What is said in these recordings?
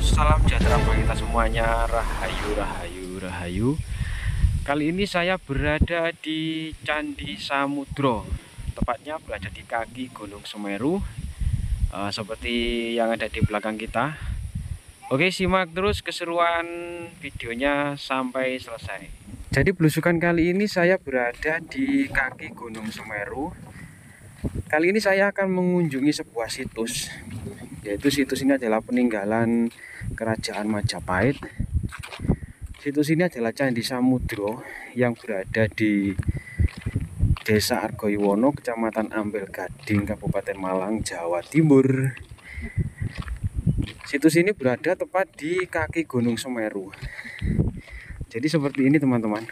salam sejahtera bagi kita semuanya. Rahayu, rahayu, rahayu. Kali ini saya berada di Candi Samudro, tepatnya berada di kaki Gunung Semeru, seperti yang ada di belakang kita. Oke, simak terus keseruan videonya sampai selesai. Jadi belusukan kali ini saya berada di kaki Gunung Semeru. Kali ini saya akan mengunjungi sebuah situs, yaitu situs ini adalah peninggalan Kerajaan Majapahit. Situs ini adalah Candi Samudro yang berada di Desa Argoiwono, Kecamatan Ampel Gading, Kabupaten Malang, Jawa Timur. Situs ini berada tepat di kaki Gunung Semeru. Jadi seperti ini teman-teman.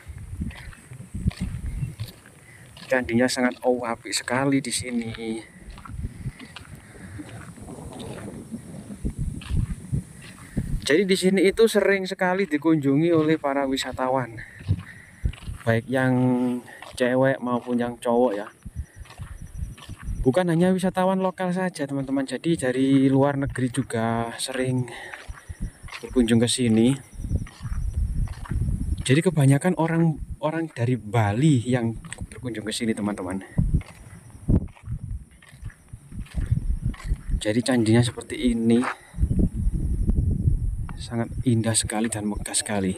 Candinya sangat apik sekali di sini. Jadi di sini itu sering sekali dikunjungi oleh para wisatawan, baik yang cewek maupun yang cowok ya. Bukan hanya wisatawan lokal saja teman-teman, jadi dari luar negeri juga sering berkunjung ke sini. Jadi kebanyakan orang dari Bali yang berkunjung ke sini teman-teman. Jadi candinya seperti ini. Sangat indah sekali dan megah sekali.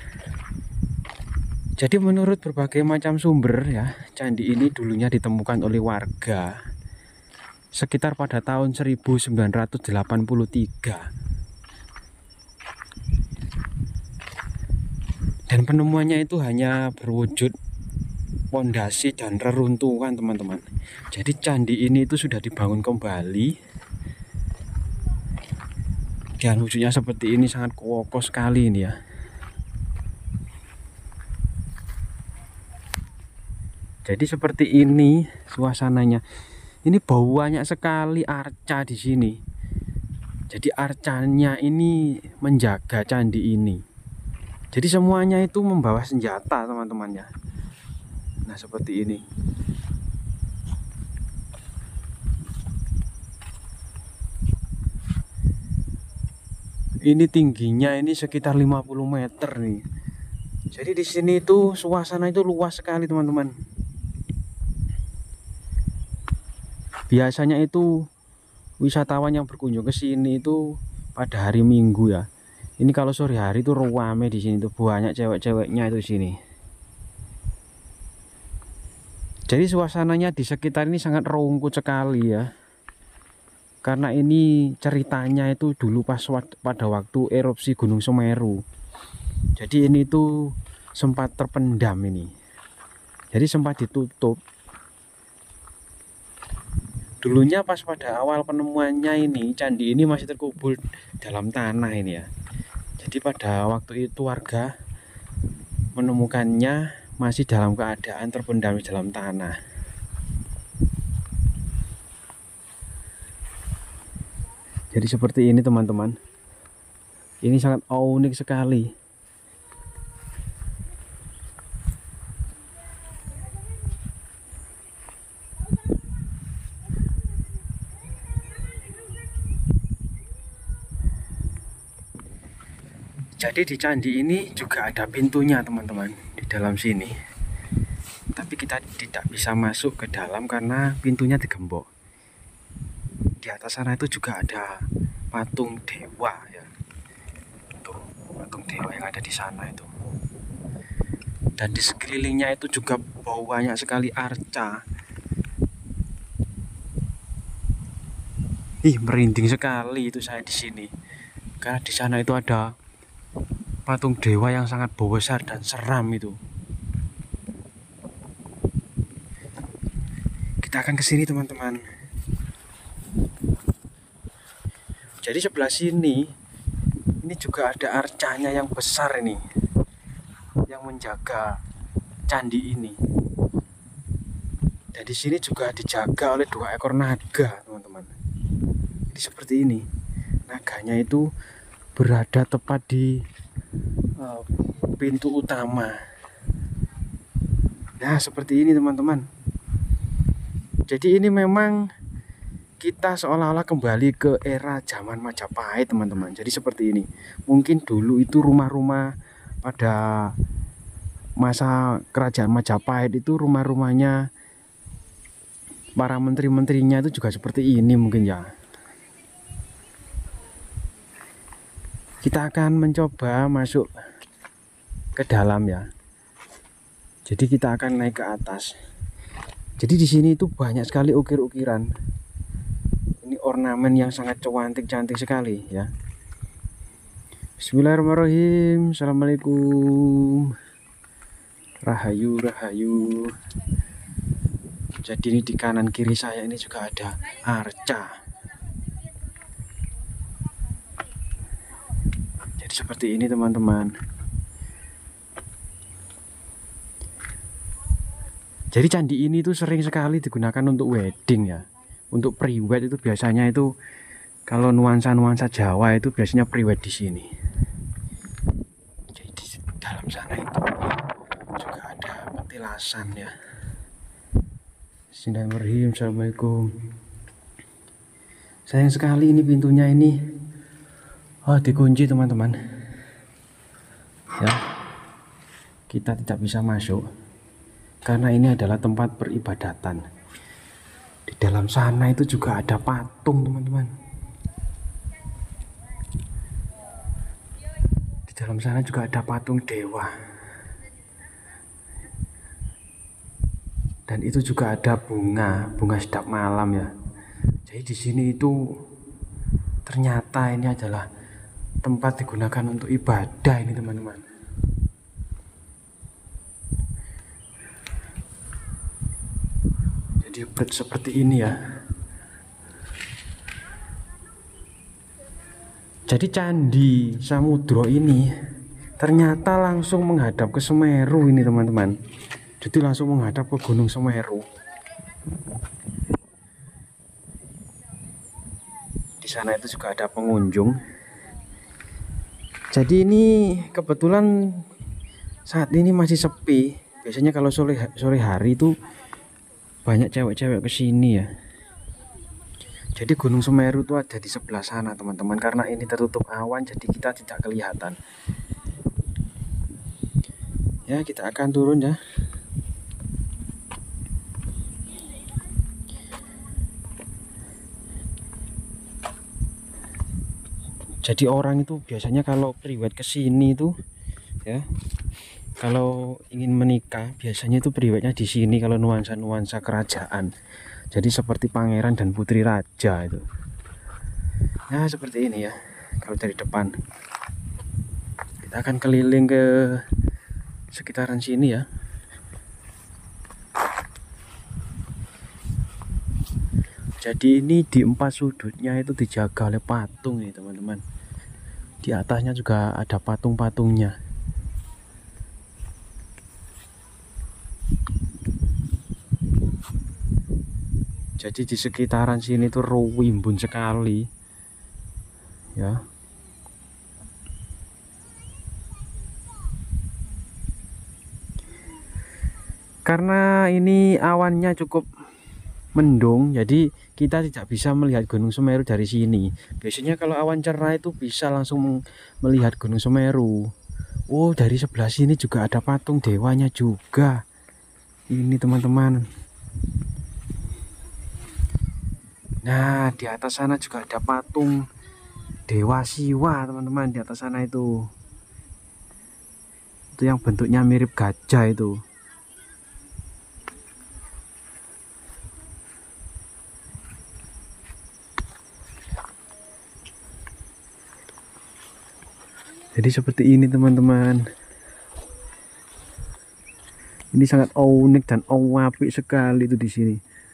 Jadi menurut berbagai macam sumber ya, candi ini dulunya ditemukan oleh warga sekitar pada tahun 1983. Dan penemuannya itu hanya berwujud pondasi dan reruntuhan teman-teman. Jadi candi ini itu sudah dibangun kembali. Dan wujudnya seperti ini, sangat kokoh sekali ini ya. Jadi seperti ini suasananya. Ini bau banyak sekali arca di sini. Jadi arcanya ini menjaga candi ini. Jadi semuanya itu membawa senjata teman-teman ya. Nah seperti ini. Ini tingginya ini sekitar 50 meter nih. Jadi di sini itu suasana itu luas sekali teman-teman. Biasanya itu wisatawan yang berkunjung ke sini itu pada hari Minggu ya. Ini kalau sore hari itu rame di sini tuh, banyak cewek-ceweknya itu di sini. Jadi suasananya di sekitar ini sangat rungkut sekali ya. Karena ini ceritanya itu dulu pas pada waktu erupsi Gunung Semeru. Jadi ini tuh sempat terpendam ini. Jadi sempat ditutup. Dulunya pas pada awal penemuannya ini, candi ini masih terkubur dalam tanah ini ya. Jadi pada waktu itu warga menemukannya masih dalam keadaan terpendam di dalam tanah. Jadi seperti ini teman-teman. Ini sangat unik sekali. Jadi di candi ini juga ada pintunya teman-teman di dalam sini. Tapi kita tidak bisa masuk ke dalam karena pintunya digembok. Di atas sana itu juga ada patung dewa ya. Tuh, patung dewa yang ada di sana itu. Dan di sekelilingnya itu juga bau banyak sekali arca. Ih, merinding sekali itu saya di sini. Karena di sana itu ada patung dewa yang sangat besar dan seram itu. Kita akan ke sini teman-teman. Jadi sebelah sini ini juga ada arcanya yang besar ini, yang menjaga candi ini. Dan di sini juga dijaga oleh 2 ekor naga teman-teman. Jadi seperti ini. Naganya itu berada tepat di pintu utama. Nah seperti ini teman-teman. Jadi ini memang kita seolah-olah kembali ke era zaman Majapahit, teman-teman. Jadi seperti ini. Mungkin dulu itu rumah-rumah pada masa kerajaan Majapahit itu rumah-rumahnya para menteri-menterinya itu juga seperti ini mungkin ya. Kita akan mencoba masuk ke dalam ya. Jadi kita akan naik ke atas. Jadi di sini itu banyak sekali ukir-ukiran. Ini ornamen yang sangat cantik sekali ya. Bismillahirrahmanirrahim. Assalamualaikum. Rahayu, rahayu. Jadi ini di kanan kiri saya ini juga ada arca. Jadi seperti ini teman-teman. Jadi candi ini tuh sering sekali digunakan untuk wedding ya. Untuk pre-wed itu biasanya itu kalau nuansa-nuansa Jawa itu biasanya pre-wed di sini. Jadi di dalam sana itu juga ada petilasan ya. Bismillahirrahmanirrahim. Assalamualaikum. Sayang sekali ini pintunya ini dikunci teman-teman ya. Kita tidak bisa masuk karena ini adalah tempat peribadatan. Di dalam sana itu juga ada patung teman-teman. Di dalam sana juga ada patung dewa. Dan itu juga ada bunga sedap malam ya. Jadi di sini itu ternyata ini adalah tempat digunakan untuk ibadah ini teman-teman. Jadi seperti ini ya. Jadi Candi Samudro ini ternyata langsung menghadap ke Semeru ini teman-teman. Jadi langsung menghadap ke Gunung Semeru. Di sana itu juga ada pengunjung. Jadi ini kebetulan saat ini masih sepi. Biasanya kalau sore hari itu banyak cewek-cewek kesini ya. Jadi Gunung Semeru itu ada di sebelah sana teman-teman. Karena ini tertutup awan jadi kita tidak kelihatan. Ya kita akan turun ya. Jadi orang itu biasanya kalau priwet ke sini itu ya, kalau ingin menikah biasanya itu priwetnya di sini kalau nuansa-nuansa kerajaan. Jadi seperti pangeran dan putri raja itu. Nah, seperti ini ya. Kalau dari depan. Kita akan keliling ke sekitaran sini ya. Jadi ini di empat sudutnya itu dijaga oleh patung nih teman-teman. Di atasnya juga ada patung-patungnya. Jadi di sekitaran sini tuh rimbun sekali ya. Karena ini awannya cukup mendung, jadi kita tidak bisa melihat Gunung Semeru dari sini. Biasanya kalau awan cerah itu bisa langsung melihat Gunung Semeru. Oh, dari sebelah sini juga ada patung dewanya juga. Ini teman-teman. Nah, di atas sana juga ada patung Dewa Siwa, teman-teman. Di atas sana itu yang bentuknya mirip gajah itu. Jadi seperti ini teman-teman. Ini sangat unik dan apik sekali itu di sini.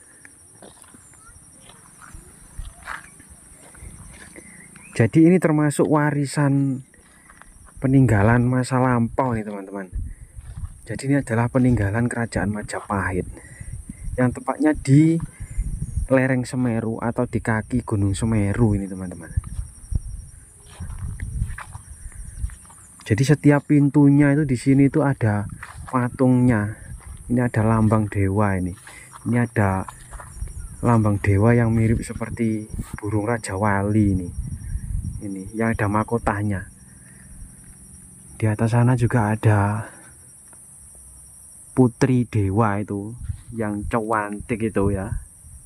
Jadi ini termasuk warisan peninggalan masa lampau nih teman-teman. Jadi ini adalah peninggalan kerajaan Majapahit yang tepatnya di lereng Semeru atau di kaki Gunung Semeru ini teman-teman. Jadi setiap pintunya itu di sini itu ada patungnya. Ini ada lambang dewa ini. Ini ada lambang dewa yang mirip seperti burung Raja Wali ini yang ada mahkotanya. Di atas sana juga ada putri dewa itu yang cantik itu ya.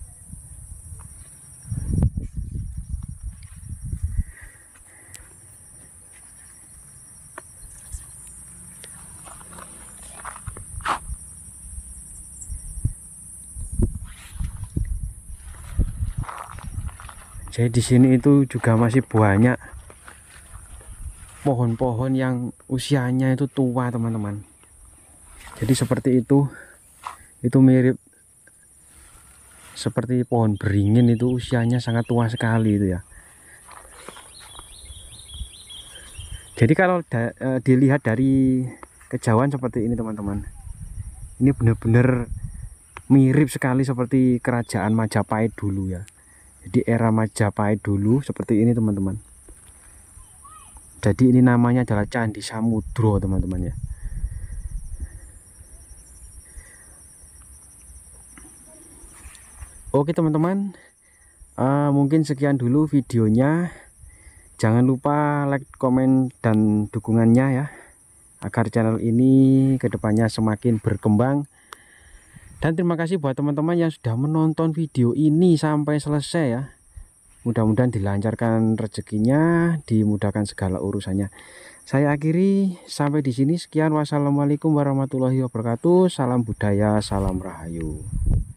Jadi di sini itu juga masih banyak pohon-pohon yang usianya itu tua, teman-teman. Jadi seperti itu mirip seperti pohon beringin, itu usianya sangat tua sekali itu ya. Jadi kalau dilihat dari kejauhan seperti ini, teman-teman, ini benar-benar mirip sekali seperti kerajaan Majapahit dulu ya. Jadi era Majapahit dulu seperti ini, teman-teman. Jadi ini namanya adalah Candi Samudro, teman-teman ya. Oke teman-teman, mungkin sekian dulu videonya. Jangan lupa like, komen, dan dukungannya ya, agar channel ini kedepannya semakin berkembang. Dan terima kasih buat teman-teman yang sudah menonton video ini sampai selesai ya. Mudah-mudahan dilancarkan rezekinya, dimudahkan segala urusannya. Saya akhiri sampai di sini. Sekian, wassalamualaikum warahmatullahi wabarakatuh. Salam budaya, salam rahayu.